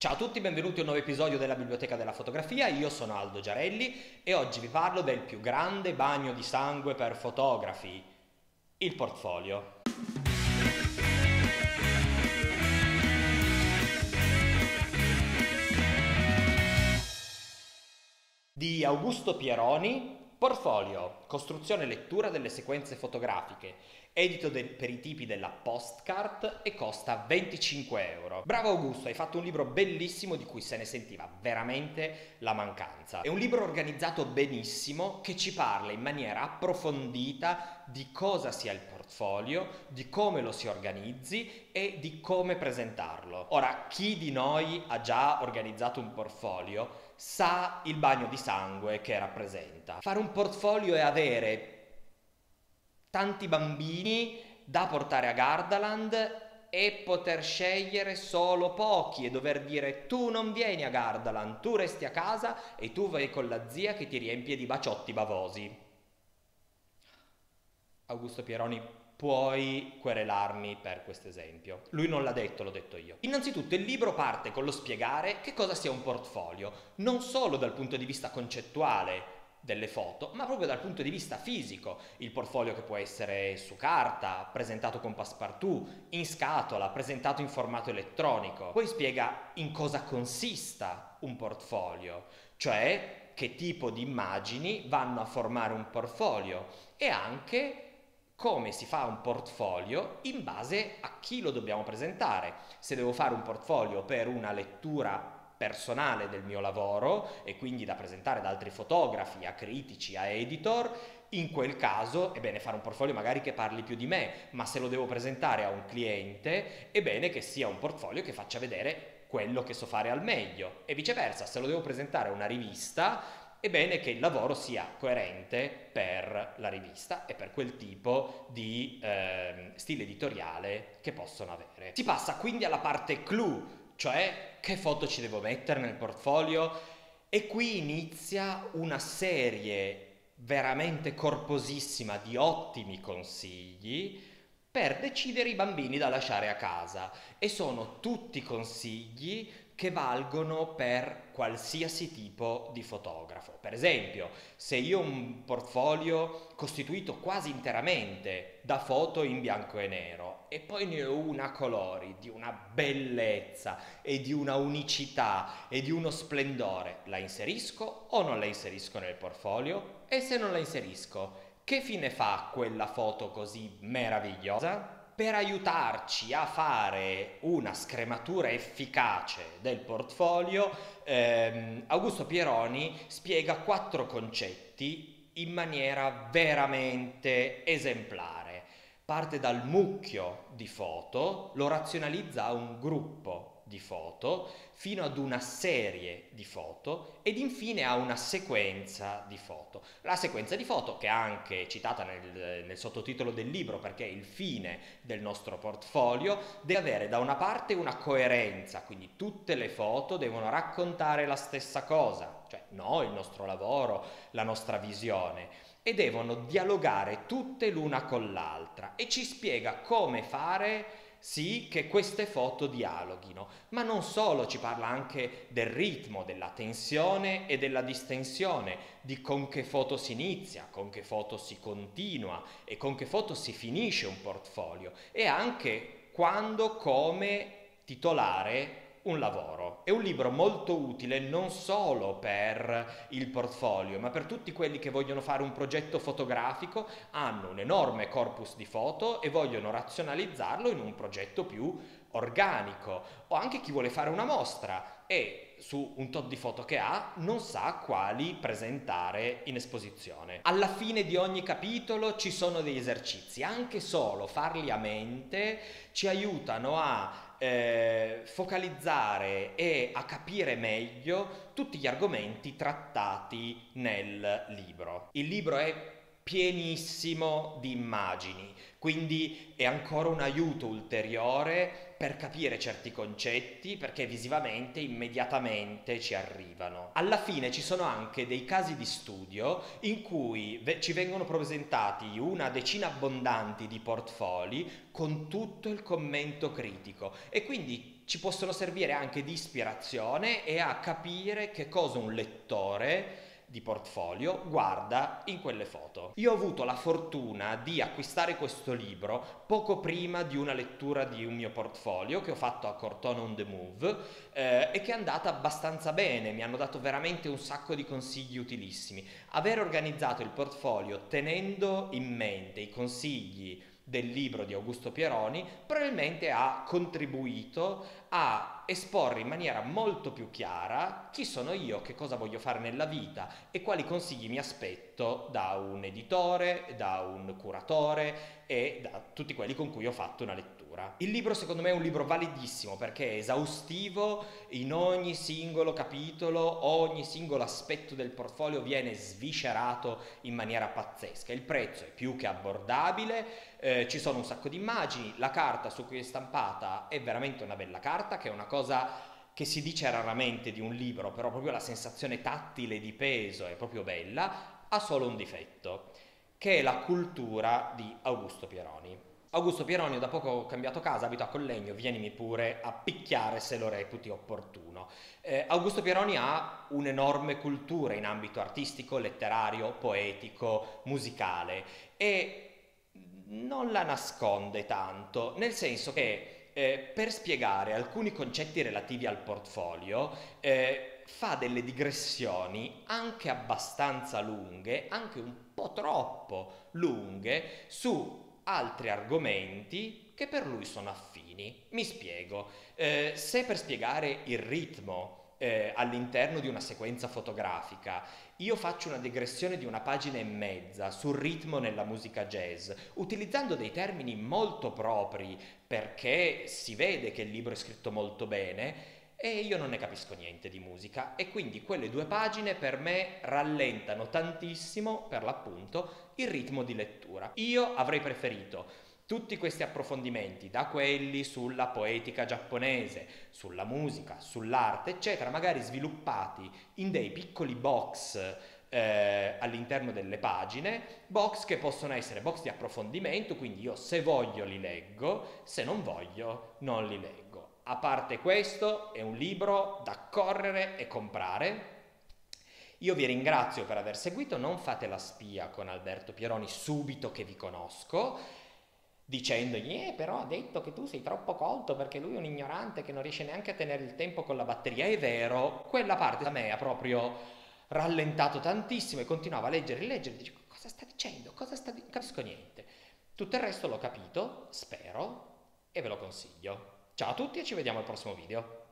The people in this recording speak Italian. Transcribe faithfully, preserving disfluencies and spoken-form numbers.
Ciao a tutti, benvenuti a un nuovo episodio della Biblioteca della Fotografia. Io sono Aldo Giarelli e oggi vi parlo del più grande bagno di sangue per fotografi, il portfolio. Di Augusto Pieroni, Portfolio, costruzione e lettura delle sequenze fotografiche, edito de- per i tipi della Postcard e costa venticinque euro. Bravo Augusto, hai fatto un libro bellissimo di cui se ne sentiva veramente la mancanza. È un libro organizzato benissimo che ci parla in maniera approfondita di cosa sia il portfolio, di come lo si organizzi e di come presentarlo. Ora, chi di noi ha già organizzato un portfolio sa il bagno di sangue che rappresenta. Fare un portfolio è avere tanti bambini da portare a Gardaland e poter scegliere solo pochi e dover dire: tu non vieni a Gardaland, tu resti a casa e tu vai con la zia che ti riempie di baciotti bavosi. Augusto Pieroni, puoi querelarmi per questo esempio. Lui non l'ha detto, l'ho detto io. Innanzitutto il libro parte con lo spiegare che cosa sia un portfolio, non solo dal punto di vista concettuale delle foto, ma proprio dal punto di vista fisico. Il portfolio che può essere su carta, presentato con passepartout, in scatola, presentato in formato elettronico. Poi spiega in cosa consista un portfolio, cioè che tipo di immagini vanno a formare un portfolio e anche come si fa un portfolio in base a chi lo dobbiamo presentare. Se devo fare un portfolio per una lettura personale del mio lavoro e quindi da presentare ad altri fotografi, a critici, a editor, in quel caso è bene fare un portfolio magari che parli più di me, ma se lo devo presentare a un cliente è bene che sia un portfolio che faccia vedere quello che so fare al meglio e viceversa, se lo devo presentare a una rivista è bene che il lavoro sia coerente per la rivista e per quel tipo di eh, stile editoriale che possono avere. Si passa quindi alla parte clou, cioè che foto ci devo mettere nel portfolio, e qui inizia una serie veramente corposissima di ottimi consigli per decidere i bambini da lasciare a casa, e sono tutti consigli che valgono per qualsiasi tipo di fotografo. Per esempio, se io ho un portfolio costituito quasi interamente da foto in bianco e nero e poi ne ho una a colori di una bellezza e di una unicità e di uno splendore, la inserisco o non la inserisco nel portfolio? E se non la inserisco, che fine fa quella foto così meravigliosa? Per aiutarci a fare una scrematura efficace del portfolio, ehm, Augusto Pieroni spiega quattro concetti in maniera veramente esemplare. Parte dal mucchio di foto, lo razionalizza a un gruppo di foto, fino ad una serie di foto ed infine a una sequenza di foto. La sequenza di foto, che è anche citata nel, nel sottotitolo del libro perché è il fine del nostro portfolio, deve avere da una parte una coerenza, quindi tutte le foto devono raccontare la stessa cosa, cioè noi, il nostro lavoro, la nostra visione, e devono dialogare tutte l'una con l'altra, e ci spiega come fare sì che queste foto dialoghino, ma non solo, ci parla anche del ritmo, della tensione e della distensione, di con che foto si inizia, con che foto si continua e con che foto si finisce un portfolio, e anche quando, come titolare un lavoro. È un libro molto utile non solo per il portfolio, ma per tutti quelli che vogliono fare un progetto fotografico, hanno un enorme corpus di foto e vogliono razionalizzarlo in un progetto più organico, o anche chi vuole fare una mostra e su un tot di foto che ha non sa quali presentare in esposizione. Alla fine di ogni capitolo ci sono degli esercizi, anche solo farli a mente ci aiutano a eh, focalizzare e a capire meglio tutti gli argomenti trattati nel libro. Il libro è pienissimo di immagini, quindi è ancora un aiuto ulteriore per capire certi concetti, perché visivamente immediatamente ci arrivano. Alla fine ci sono anche dei casi di studio in cui ve- ci vengono presentati una decina abbondanti di portfoli con tutto il commento critico, e quindi ci possono servire anche di ispirazione e a capire che cosa un lettore di portfolio guarda in quelle foto. Io ho avuto la fortuna di acquistare questo libro poco prima di una lettura di un mio portfolio che ho fatto a Cortona on the Move eh, e che è andata abbastanza bene, mi hanno dato veramente un sacco di consigli utilissimi. Aver organizzato il portfolio tenendo in mente i consigli del libro di Augusto Pieroni probabilmente ha contribuito a esporre in maniera molto più chiara chi sono io, che cosa voglio fare nella vita e quali consigli mi aspetto da un editore, da un curatore e da tutti quelli con cui ho fatto una lettura. Il libro secondo me è un libro validissimo perché è esaustivo in ogni singolo capitolo, ogni singolo aspetto del portfolio viene sviscerato in maniera pazzesca. Il prezzo è più che abbordabile, eh, ci sono un sacco di immagini, la carta su cui è stampata è veramente una bella carta, che è una cosa che si dice raramente di un libro, però proprio la sensazione tattile di peso è proprio bella. Ha solo un difetto, che è la cultura di Augusto Pieroni. Augusto Pieroni, da poco ho cambiato casa, abito a Collegno, vienimi pure a picchiare se lo reputi opportuno. Eh, Augusto Pieroni ha un'enorme cultura in ambito artistico, letterario, poetico, musicale e non la nasconde tanto, nel senso che eh, per spiegare alcuni concetti relativi al portfolio eh, fa delle digressioni anche abbastanza lunghe, anche un po' troppo lunghe, su altri argomenti che per lui sono affini. Mi spiego. Eh, se per spiegare il ritmo eh, all'interno di una sequenza fotografica io faccio una digressione di una pagina e mezza sul ritmo nella musica jazz, utilizzando dei termini molto propri perché si vede che il libro è scritto molto bene, e io non ne capisco niente di musica e quindi quelle due pagine per me rallentano tantissimo, per l'appunto, il ritmo di lettura. Io avrei preferito tutti questi approfondimenti, da quelli sulla poetica giapponese, sulla musica, sull'arte, eccetera, magari sviluppati in dei piccoli box eh, all'interno delle pagine, box che possono essere box di approfondimento, quindi io se voglio li leggo, se non voglio non li leggo. A parte questo, è un libro da correre e comprare. Io vi ringrazio per aver seguito, non fate la spia con Alberto Pieroni subito che vi conosco, dicendogli, eh però ha detto che tu sei troppo colto perché lui è un ignorante che non riesce neanche a tenere il tempo con la batteria. È vero, quella parte da me ha proprio rallentato tantissimo e continuava a leggere e leggere, dicevo, cosa sta dicendo, cosa sta dicendo, non capisco niente. Tutto il resto l'ho capito, spero, e ve lo consiglio. Ciao a tutti e ci vediamo al prossimo video.